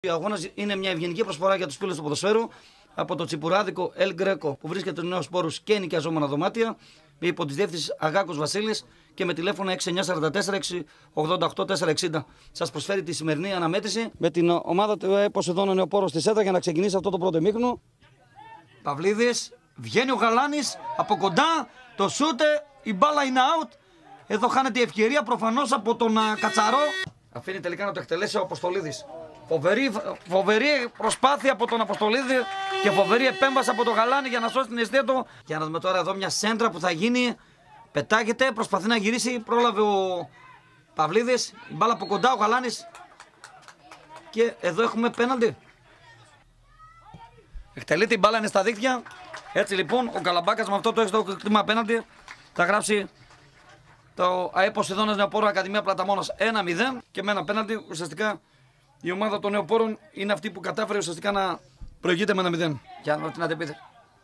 Ο αγώνας είναι μια ευγενική προσφορά για τους φίλους του ποδοσφαίρου από το τσιπουράδικο El Greco που βρίσκεται στους Νέους Πόρους και νοικιαζόμενα δωμάτια υπό τις διεύθυνσης Αγάκος Βασίλης και με τηλέφωνο 6944-688-460. Σας προσφέρει τη σημερινή αναμέτρηση με την ομάδα του Ποσειδώνα Νεοπόρος στη Σέντρα για να ξεκινήσει αυτό το πρώτο ημίχρονο. Παυλίδης, βγαίνει ο Γαλάνης από κοντά, το σούτε, η μπάλα είναι out. Εδώ χάνεται η ευκαιρία προφανώς από τον Κατσαρό. Αφήνει τελικά να το εκτελέσει ο Αποστολίδης. Φοβερή προσπάθεια από τον Αποστολίδη και φοβερή επέμβαση από τον Γαλάνη για να σώσει την αιστεία του. Για να δούμε τώρα εδώ μια σέντρα που θα γίνει. Πετάγεται, προσπαθεί να γυρίσει. Πρόλαβε ο Παυλίδης. Η μπάλα από κοντά, ο Γαλάνης. Και εδώ έχουμε πέναλτι. Εκτελείται, η μπάλα είναι στα δίκτυα. Έτσι λοιπόν ο Καλαμπάκας με αυτό το έξω το κτήμα πέναλτι θα γράψει το ΑΕ Ποσειδώνας Νεοπόρου Ακαδημία Πλαταμόνας 1-0 και με ένα πέναλτι ουσιαστικά. Η ομάδα των Νεοπόρων είναι αυτή που κατάφερε ουσιαστικά να προηγείται με 1-0. Για να την αντεπίθεση.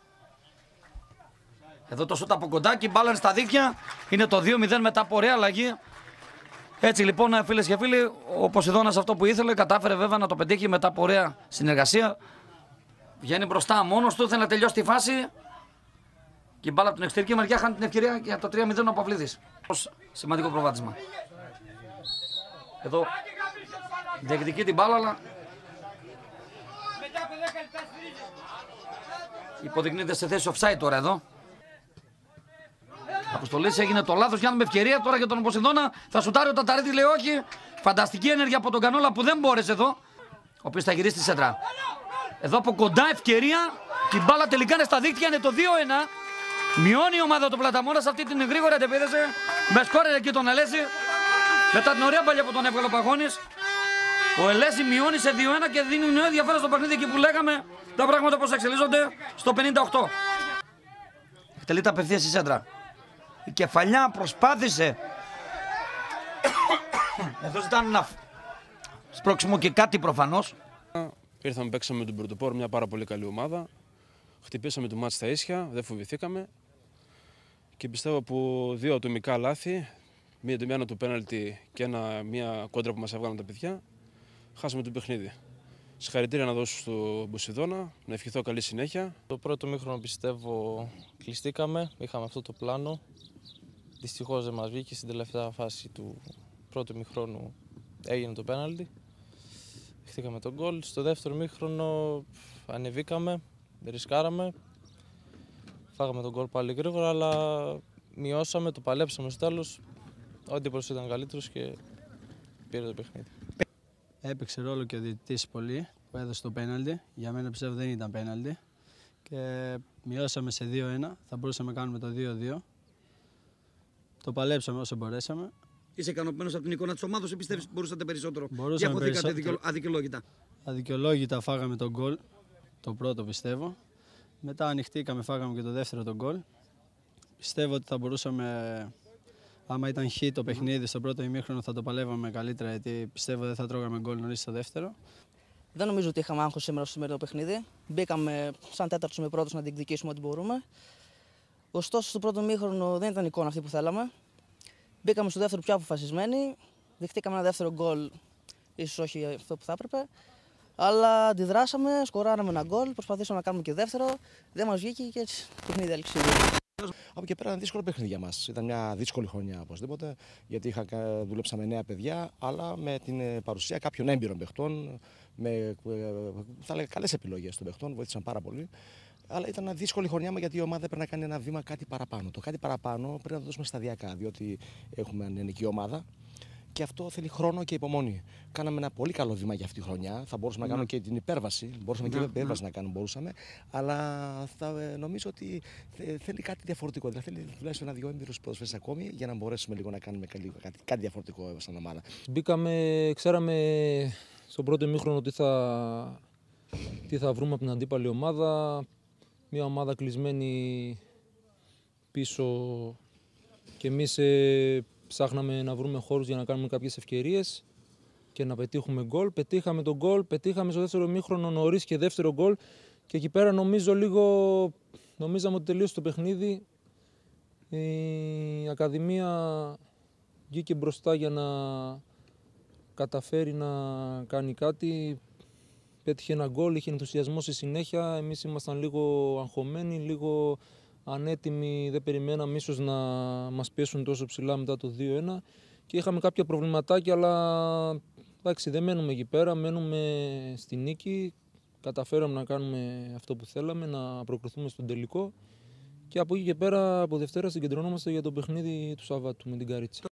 Εδώ το σούτ από κοντά και η μπάλα είναι στα δίκτυα. Είναι το 2-0 μετά από ωραία αλλαγή. Έτσι λοιπόν, φίλες και φίλοι, ο Ποσειδώνας αυτό που ήθελε κατάφερε βέβαια να το πετύχει μετά από ωραία συνεργασία. Βγαίνει μπροστά μόνος του, θέλει να τελειώσει τη φάση. Και η μπάλα από την εξωτερική μεριά χάνει την ευκαιρία για το 3-0 ο Παυλίδης. Σημαντικό προβάδισμα. Εδώ διεκδικεί την μπάλα, αλλά υποδεικνύεται σε θέση offside τώρα εδώ. Αποστολής έγινε το λάθος, για με ευκαιρία τώρα για τον Ποσειδώνα. Θα σουτάρει ο Ταταρίτης, λέει όχι. Φανταστική ενέργεια από τον Κανόλα που δεν μπόρεσε εδώ. Ο οποίος θα γυρίσει στη σέντρα. Εδώ από κοντά ευκαιρία. Την μπάλα τελικά είναι στα δίκτυα, είναι το 2-1. Μειώνει η ομάδα του Πλαταμόνας αυτή την γρήγορη αντεπίθεση. Με σκόρερ εκεί τον Ελέση. Μετά την ωραία παλιά που τον έβγαλε ο Παγώνης. Ο Ελέση μειώνει σε 2-1 και δίνει νέο ενδιαφέρον στο παιχνίδι εκεί που λέγαμε τα πράγματα πώς εξελίσσονται στο 58. Εκτελείται απευθείας στη σέντρα. Η Κεφαλιά προσπάθησε. Εδώ ζητάνε ένα σπρώξιμο και κάτι προφανώς. Ήρθαμε, παίξαμε με τον Πρωτοπόρο, μια πάρα πολύ καλή ομάδα. Χτυπήσαμε το μάτς στα ίσια, δεν φοβηθήκαμε. Και πιστεύω από δύο ατομικά λάθη, μία το πέναλτι και μια κόντρα που μας έβγαλαν τα παιδιά, χάσαμε το παιχνίδι. Συγχαρητήρια να δώσω στον Ποσειδώνα, να ευχηθώ καλή συνέχεια. Το πρώτο μήχρονο πιστεύω κλειστήκαμε, είχαμε αυτό το πλάνο. Δυστυχώς δεν μας βγήκε, στην τελευταία φάση του πρώτου μήχρονου έγινε το πέναλτι. Δεχτήκαμε τον γκολ. Στο δεύτερο μήχρονο ανεβήκαμε, ρισκάραμε. Φάγαμε τον γκολ πάλι γρήγορα, αλλά μειώσαμε, το παλέψαμε στο τέλος. Ο αντίπαλος ήταν καλύτερος και πήρε το παιχνίδι. Έπαιξε ρόλο και ο διαιτητής πολύ που έδωσε το πέναλτι. Για μένα πιστεύω δεν ήταν πέναλτι. Και μειώσαμε σε 2-1. Θα μπορούσαμε να κάνουμε το 2-2. Το παλέψαμε όσο μπορέσαμε. Είσαι ικανοποιημένος από την εικόνα της ομάδας ή πιστεύεις ότι μπορούσατε περισσότερο? Μπορούσαμε περισσότερο. Αδικαιολόγητα. Αδικαιολόγητα φάγαμε τον γκολ. Το πρώτο πιστεύω. Μετά ανοιχτήκαμε, φάγαμε και το δεύτερο τον γκολ. Πιστεύω ότι θα μπορούσαμε, άμα ήταν χ το παιχνίδι στο πρώτο ημίχρονο, θα το παλεύαμε καλύτερα, γιατί πιστεύω δεν θα τρώγαμε γκολ νωρίς στο δεύτερο. Δεν νομίζω ότι είχαμε άγχος σήμερα στο σημερινό παιχνίδι. Μπήκαμε σαν τέταρτος με πρώτος να διεκδικήσουμε ό,τι μπορούμε. Ωστόσο, στο πρώτο ημίχρονο δεν ήταν η εικόνα αυτή που θέλαμε. Μπήκαμε στο δεύτερο πιο αποφασισμένοι. Δεχτήκαμε ένα δεύτερο γκολ, ίσως όχι αυτό που θα έπρεπε. Αλλά αντιδράσαμε, σκοράραμε ένα γκολ, προσπαθήσαμε να κάνουμε και δεύτερο. Δεν μας βγήκε και έτσι το παιχνίδι έληξε. Από εκεί πέρα ήταν δύσκολο παιχνίδι για μας. Ήταν μια δύσκολη χρονιά οπωσδήποτε, γιατί δουλέψαμε νέα παιδιά, αλλά με την παρουσία κάποιων έμπειρων παιχτών, με θα λέγα καλές επιλογές των παιχτών, βοήθησαν πάρα πολύ. Αλλά ήταν μια δύσκολη χρονιά γιατί η ομάδα έπρεπε να κάνει ένα βήμα κάτι παραπάνω. Το κάτι παραπάνω πρέπει να το δώσουμε σταδιακά, διότι έχουμε μια νεανική ομάδα. Και αυτό θέλει χρόνο και υπομονή. Κάναμε ένα πολύ καλό βήμα για αυτή τη χρονιά. Θα μπορούσαμε να κάνουμε και την υπέρβαση. Μπορούσαμε και την υπέρβαση να κάνουμε, αλλά νομίζω ότι θέλει κάτι διαφορετικό. Δηλαδή θέλει τουλάχιστον ένα-δυο έμπειρους ποδοσφαιριστές ακόμη για να μπορέσουμε λίγο να κάνουμε κάτι διαφορετικό σαν ομάδα. Μπήκαμε, ξέραμε στον πρώτο ημίχρονο τι θα βρούμε από την αντίπαλη ομάδα. Μια ομάδα κλεισμένη πίσω και εμείς ψάχναμε να βρούμε χώρους για να κάνουμε κάποιες ευκαιρίες και να πετύχουμε γκολ. Πετύχαμε τον γκολ, πετύχαμε στο δεύτερο ημίχρονο νωρίς και δεύτερο γκολ και εκεί πέρα νομίζαμε ότι τελείωσε το παιχνίδι. Η Ακαδημία βγήκε μπροστά για να καταφέρει να κάνει κάτι. πέτυχε ένα γκολ, είχε ενθουσιασμό στη συνέχεια. Εμείς ήμασταν λίγο αγχωμένοι, λίγο ανέτοιμοι, δεν περιμέναμε ίσως να μας πιέσουν τόσο ψηλά μετά το 2-1 και είχαμε κάποια προβληματάκια, αλλά εντάξει, δεν μένουμε εκεί πέρα, μένουμε στη νίκη. Καταφέραμε να κάνουμε αυτό που θέλαμε, να προκριθούμε στον τελικό και από εκεί και πέρα από Δευτέρα συγκεντρωνόμαστε για το παιχνίδι του Σαββάτου με την Καρίτσα.